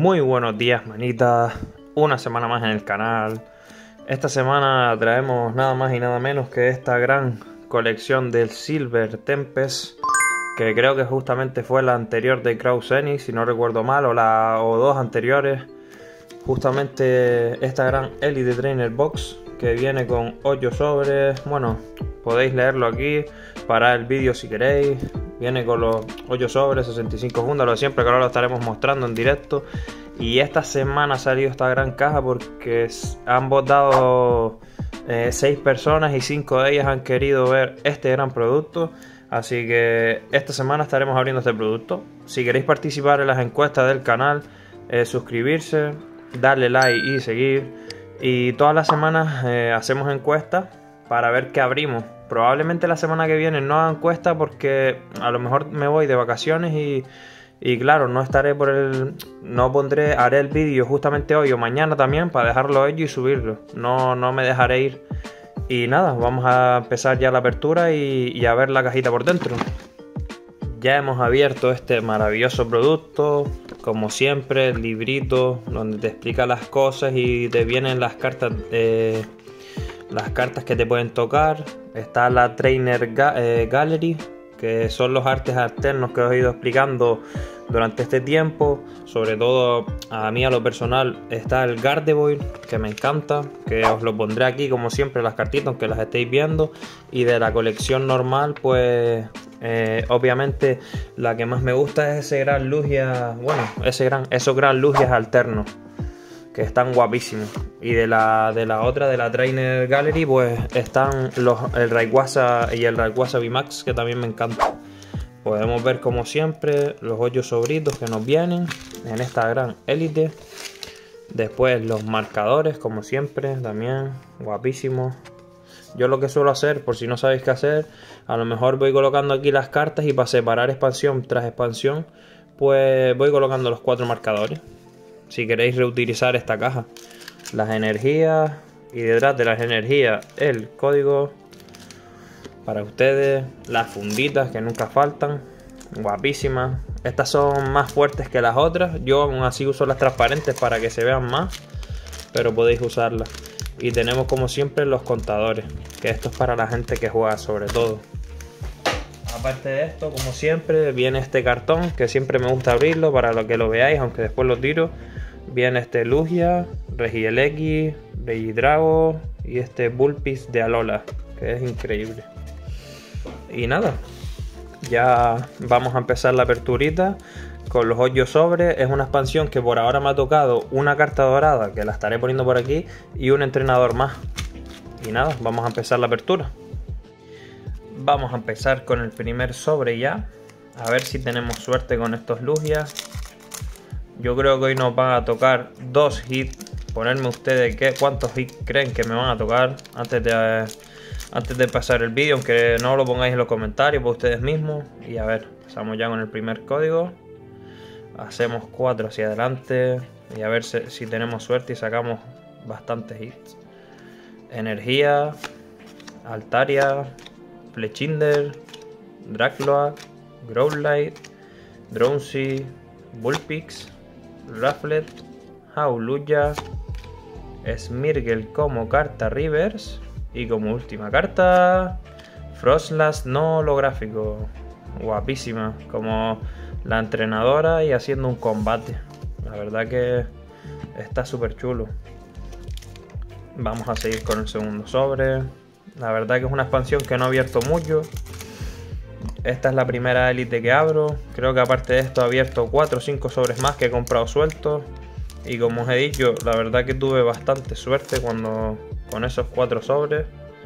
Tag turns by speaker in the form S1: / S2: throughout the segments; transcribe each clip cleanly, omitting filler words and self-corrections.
S1: Muy buenos días, manitas. Una semana más en el canal. Esta semana traemos nada más y nada menos que esta gran colección del Silver Tempest, que creo que justamente fue la anterior de Crow Zenith, si no recuerdo mal, o dos anteriores. Justamente esta gran Elite Trainer Box, que viene con 8 sobres. Bueno, podéis leerlo aquí, parar el vídeo si queréis. Viene con los 8 sobres, 65 fundas, lo de siempre, que ahora lo estaremos mostrando en directo. Y esta semana ha salido esta gran caja porque han votado 6 personas y 5 de ellas han querido ver este gran producto. Así que esta semana estaremos abriendo este producto. Si queréis participar en las encuestas del canal, suscribirse, darle like y seguir. Y todas las semanas hacemos encuestas para ver qué abrimos. Probablemente la semana que viene no haga encuesta porque a lo mejor me voy de vacaciones y claro, no estaré haré el vídeo justamente hoy o mañana también para dejarlo hecho y subirlo. No me dejaré ir. Y nada, vamos a empezar ya la apertura y a ver la cajita por dentro. Ya hemos abierto este maravilloso producto, como siempre, el librito donde te explica las cosas y te vienen las cartas que te pueden tocar. Está la Trainer Gallery, que son los artes alternos que os he ido explicando durante este tiempo. Sobre todo a mí, a lo personal, está el Gardevoir, que me encanta, que os lo pondré aquí como siempre las cartitas, aunque las estéis viendo. Y de la colección normal, pues obviamente la que más me gusta es ese gran Lugia, bueno, esos gran Lugias alternos, que están guapísimos. Y de la otra, de la Trainer Gallery, pues están el Rayquaza y el Rayquaza VMAX, que también me encanta. Podemos ver como siempre los 8 sobritos que nos vienen en esta gran Elite. Después los marcadores, como siempre, también guapísimos. Yo lo que suelo hacer, por si no sabéis qué hacer, a lo mejor voy colocando aquí las cartas y para separar expansión tras expansión, pues voy colocando los 4 marcadores. Si queréis reutilizar esta caja, las energías, y detrás de las energías el código para ustedes, las funditas que nunca faltan, guapísimas. Estas son más fuertes que las otras, yo aún así uso las transparentes para que se vean más, pero podéis usarlas. Y tenemos como siempre los contadores, que esto es para la gente que juega sobre todo. Aparte de esto, como siempre, viene este cartón, que siempre me gusta abrirlo para lo que lo veáis, aunque después lo tiro. Viene este Lugia, Regieleki, Regidrago y este Bullpix de Alola, que es increíble. Y nada, ya vamos a empezar la aperturita con los 8 sobres. Es una expansión que por ahora me ha tocado una carta dorada, que la estaré poniendo por aquí, y un entrenador más. Y nada, vamos a empezar la apertura. Vamos a empezar con el primer sobre ya. A ver si tenemos suerte con estos Lugias. Yo creo que hoy nos van a tocar 2 hits. Ponerme ustedes cuántos hits creen que me van a tocar antes de pasar el vídeo, aunque no lo pongáis en los comentarios por ustedes mismos. Y a ver, empezamos ya con el primer código. Hacemos 4 hacia adelante y a ver si tenemos suerte y sacamos bastantes hits. Energía, Altaria, Fletchinder, Dracloak, Growlithe, Drowsy, Bullpix, Rufflet, Howluya, Smeargle como carta reverse y como última carta Frostlass no holográfico. Guapísima, como la entrenadora y haciendo un combate. La verdad que está súper chulo. Vamos a seguir con el segundo sobre. La verdad que es una expansión que no he abierto mucho. Esta es la primera Elite que abro. Creo que aparte de esto he abierto 4 o 5 sobres más que he comprado sueltos. Y como os he dicho, la verdad que tuve bastante suerte con esos 4 sobres,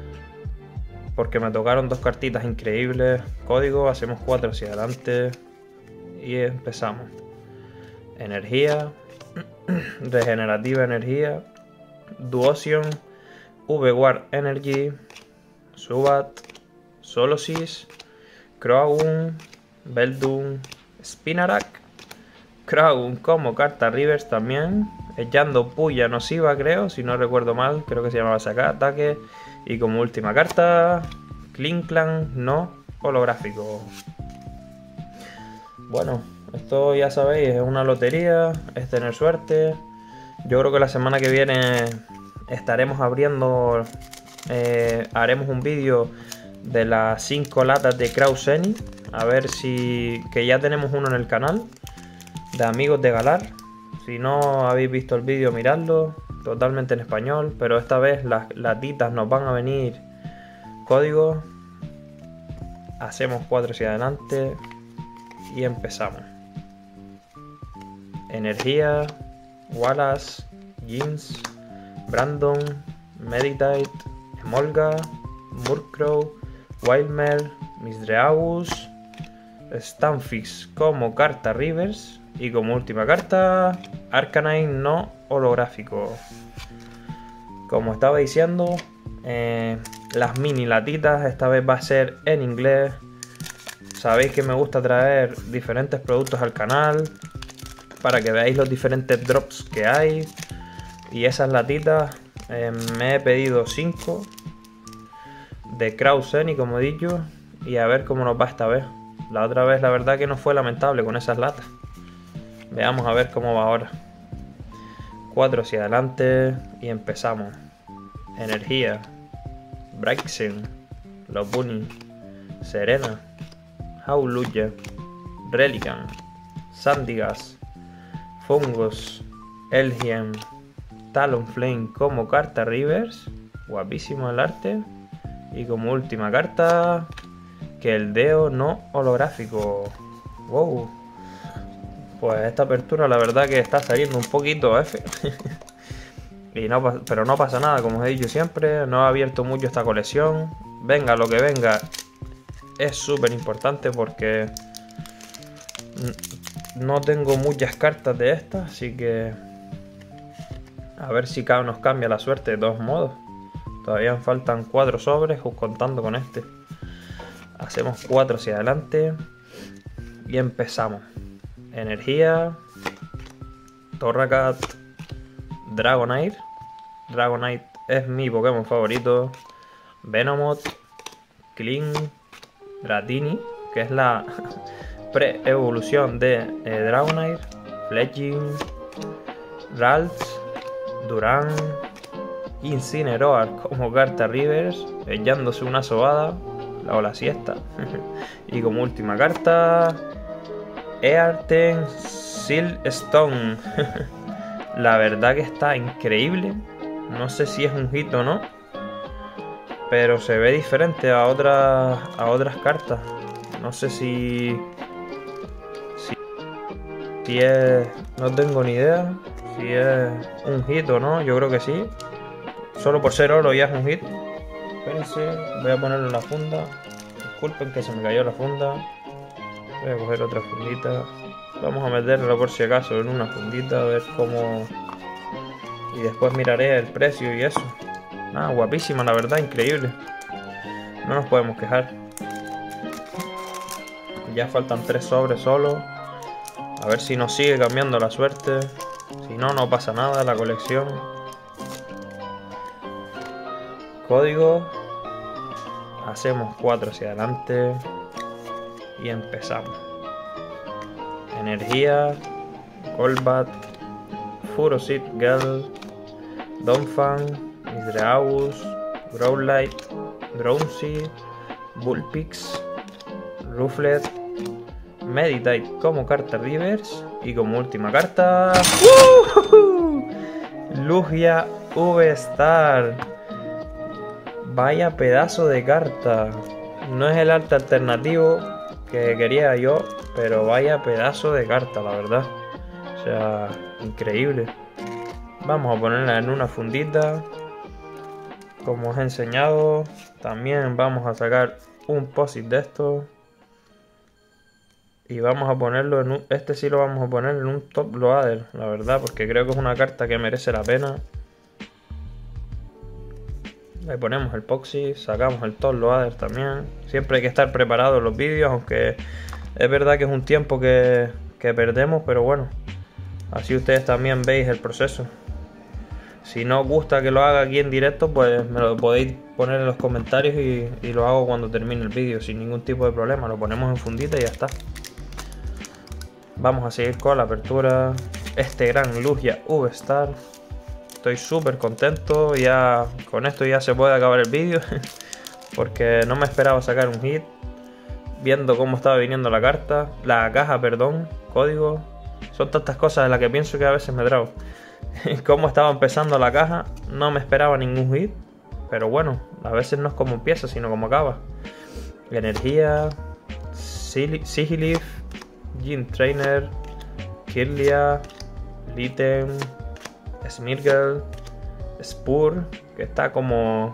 S1: porque me tocaron 2 cartitas increíbles. Código, hacemos 4 hacia adelante y empezamos. Energía, regenerativa energía, Duosion, V-Guard Energy, Zubat, Solosis, Croagum, Beldum, Spinarak, Croagum como carta reverse también, echando puya nociva, creo, si no recuerdo mal, creo que se llamaba sacar ataque. Y como última carta, Klinklang no holográfico. Bueno, esto ya sabéis, es una lotería, es tener suerte. Yo creo que la semana que viene estaremos abriendo, haremos un vídeo de las 5 latas de Kraus-Zenith. A ver si, que ya tenemos uno en el canal, de Amigos de Galar. Si no habéis visto el vídeo, miradlo, totalmente en español. Pero esta vez las latitas nos van a venir códigos. Hacemos 4 hacia adelante y empezamos. Energía, Wallace, Jeans, Brandon, Meditate, Emolga, Murkrow, Wildmer, Misdreavus, Stunfisk como carta Rivers y como última carta Arcanine no holográfico. Como estaba diciendo, las mini latitas esta vez va a ser en inglés. Sabéis que me gusta traer diferentes productos al canal para que veáis los diferentes drops que hay. Y esas latitas me he pedido 5 de Kraus-Zenith, como he dicho, y a ver cómo nos va esta vez. La otra vez la verdad que no fue lamentable con esas latas. Veamos a ver cómo va ahora. 4 hacia adelante y empezamos. Energía, Braixen, Lopunny, Serena, Howluya, Relican, Sandygast, Fungus, Elgien, Talonflame como carta Rivers. Guapísimo el arte. Y como última carta, Keldeo no holográfico. Wow. Pues esta apertura la verdad que está saliendo un poquito F. Pero no pasa nada, como os he dicho siempre. No he abierto mucho esta colección. Venga lo que venga, es súper importante porque no tengo muchas cartas de estas. Así que a ver si nos cambia la suerte de todos modos. Todavía faltan 4 sobres, contando con este. Hacemos 4 hacia adelante y empezamos. Energía, Torracat, Dragonite. Dragonite es mi Pokémon favorito. Venomoth, Kling, Dratini, que es la pre-evolución de Dragonite. Fletching, Ralts, Durán, Incineroar como carta Rivers, echándose una sobada o la siesta. Y como última carta, Earthen Silstone. La verdad que está increíble. No sé si es un hit o no, pero se ve diferente a otras cartas. No sé si es... no tengo ni idea si es un hit o no. Yo creo que sí. Solo por ser oro ya es un hit. Espérense, voy a ponerlo en la funda. Disculpen que se me cayó la funda. Voy a coger otra fundita. Vamos a meterlo por si acaso en una fundita, a ver cómo... Y después miraré el precio y eso. Ah, guapísima, la verdad, increíble. No nos podemos quejar. Ya faltan 3 sobres solo. A ver si nos sigue cambiando la suerte. Si no, no pasa nada, la colección. Código. Hacemos 4 hacia adelante. Y empezamos. Energía. Golbat. Furoseed Girl. Donphan. Misdreavus. Growlithe. Grouncy. Bullpix. Rufflet. Meditate como carta Rivers. Y como última carta... Lugia V-Star. Vaya pedazo de carta. No es el arte alternativo que quería yo, pero vaya pedazo de carta, la verdad. O sea, increíble. Vamos a ponerla en una fundita, como os he enseñado. También vamos a sacar un posit de esto y vamos a ponerlo en un... Este sí lo vamos a poner en un top loader, la verdad, porque creo que es una carta que merece la pena. Le ponemos el Poxy, sacamos el top loader también. Siempre hay que estar preparado en los vídeos, aunque es verdad que es un tiempo que perdemos, pero bueno, así ustedes también veis el proceso. Si no os gusta que lo haga aquí en directo, pues me lo podéis poner en los comentarios y lo hago cuando termine el vídeo sin ningún tipo de problema. Lo ponemos en fundita y ya está. Vamos a seguir con la apertura. Este gran Lugia V-Star. Estoy súper contento. Ya con esto ya se puede acabar el vídeo. Porque no me esperaba sacar un hit. Viendo cómo estaba viniendo la carta. La caja, perdón. Código. Son tantas cosas de las que pienso que a veces me trago. Cómo estaba empezando la caja. No me esperaba ningún hit. Pero bueno, a veces no es como empieza, sino como acaba. Energía. Sigilyph. Gym Trainer. Kirlia. Litten. Smeargle. Spur. Que está como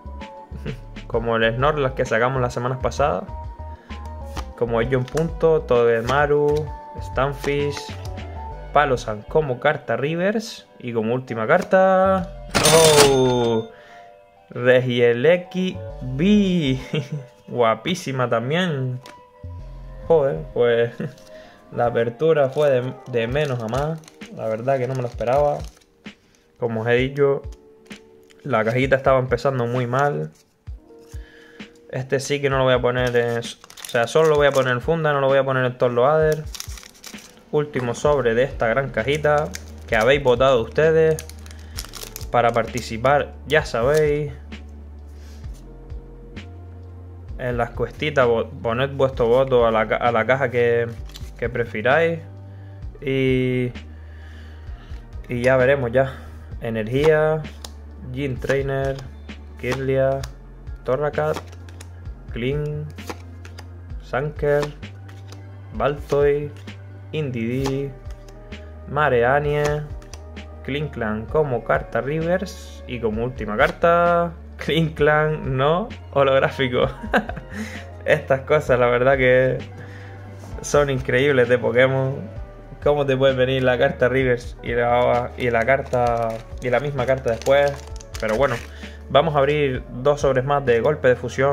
S1: el Snorlax que sacamos las semanas pasadas. Como ello en punto. Togedemaru. Stunfisk. Palossand como carta Rivers. Y como última carta. ¡Oh! Regieleki V. Guapísima también. Joder, pues la apertura fue de menos a más. La verdad que no me lo esperaba. Como os he dicho, la cajita estaba empezando muy mal. Este sí que no lo voy a poner en... O sea, solo lo voy a poner en funda, no lo voy a poner en Torloader. Último sobre de esta gran cajita que habéis votado ustedes. Para participar, ya sabéis, en las cuestitas poned vuestro voto a la caja que prefiráis. Y ya veremos ya. Energía, Gym Trainer, Kirlia, Torracat, Kling, Sanker, Baltoy, Indeedee, Mareanie, Klinklang como carta Rivers. Y como última carta, Klinklang no holográfico. Estas cosas la verdad que son increíbles de Pokémon. Cómo te puede venir la carta Rivers y la misma carta después. Pero bueno, vamos a abrir 2 sobres más de golpe de fusión.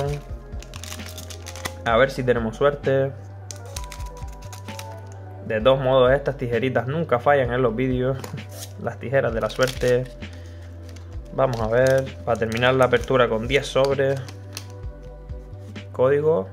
S1: A ver si tenemos suerte. De todos modos, estas tijeritas nunca fallan en los vídeos. Las tijeras de la suerte. Vamos a ver. Para terminar la apertura con 10 sobres. Código.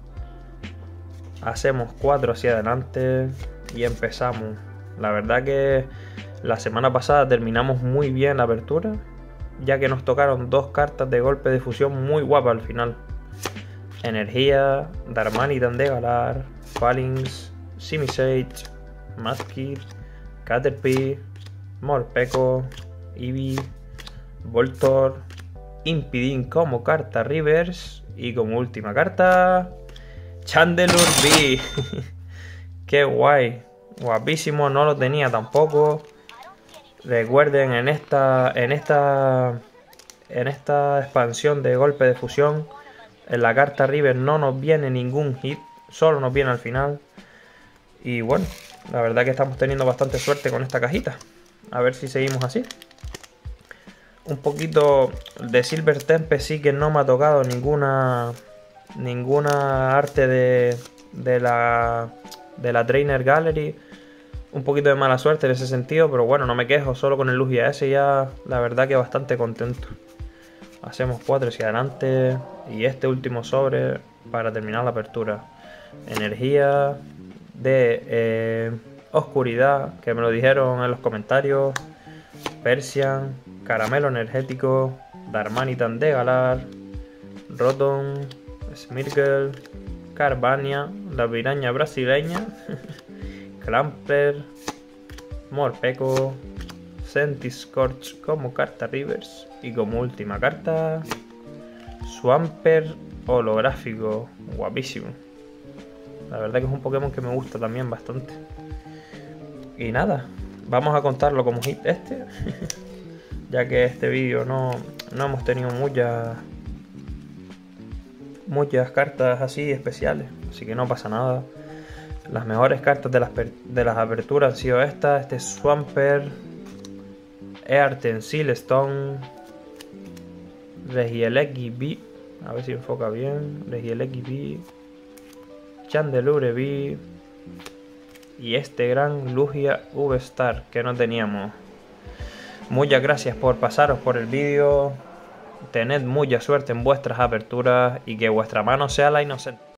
S1: Hacemos 4 hacia adelante. Y empezamos. La verdad que la semana pasada terminamos muy bien la apertura. Ya que nos tocaron 2 cartas de golpe de fusión muy guapas al final. Energía. Darmanitan de Galar. Phalanx. Simisage, Mudkip, Caterpie, Morpeko, Eevee, Voltorb, Impidimp como carta Rivers. Y como última carta, Chandelure V. Qué guay, guapísimo, no lo tenía tampoco. Recuerden, en esta expansión de golpe de fusión, en la carta Rivers no nos viene ningún hit, solo nos viene al final. Y bueno, la verdad que estamos teniendo bastante suerte con esta cajita. A ver si seguimos así. Un poquito de Silver Tempest sí que no me ha tocado ninguna arte de la Trainer Gallery. Un poquito de mala suerte en ese sentido, pero bueno, no me quejo. Solo con el Lugia S ya la verdad que bastante contento. Hacemos 4 hacia adelante. Y este último sobre para terminar la apertura. Energía de oscuridad, que me lo dijeron en los comentarios. Persian, Caramelo Energético, Darmanitan de Galar, Rotom, Smeargle, Carvania, la piraña brasileña, Clamper, Morpeko, Centiskorch como carta Rivers. Y como última carta, Swampert holográfico, guapísimo. La verdad que es un Pokémon que me gusta también bastante. Y nada, vamos a contarlo como hit este. Ya que este vídeo no hemos tenido muchas cartas así especiales. Así que no pasa nada. Las mejores cartas de las aperturas han sido estas. Este Swampert, Earthensil Stone, Regieleki V. A ver si enfoca bien. Regieleki V, Chandelure V y este gran Lugia V-Star que no teníamos. Muchas gracias por pasaros por el vídeo. Tened mucha suerte en vuestras aperturas y que vuestra mano sea la inocente.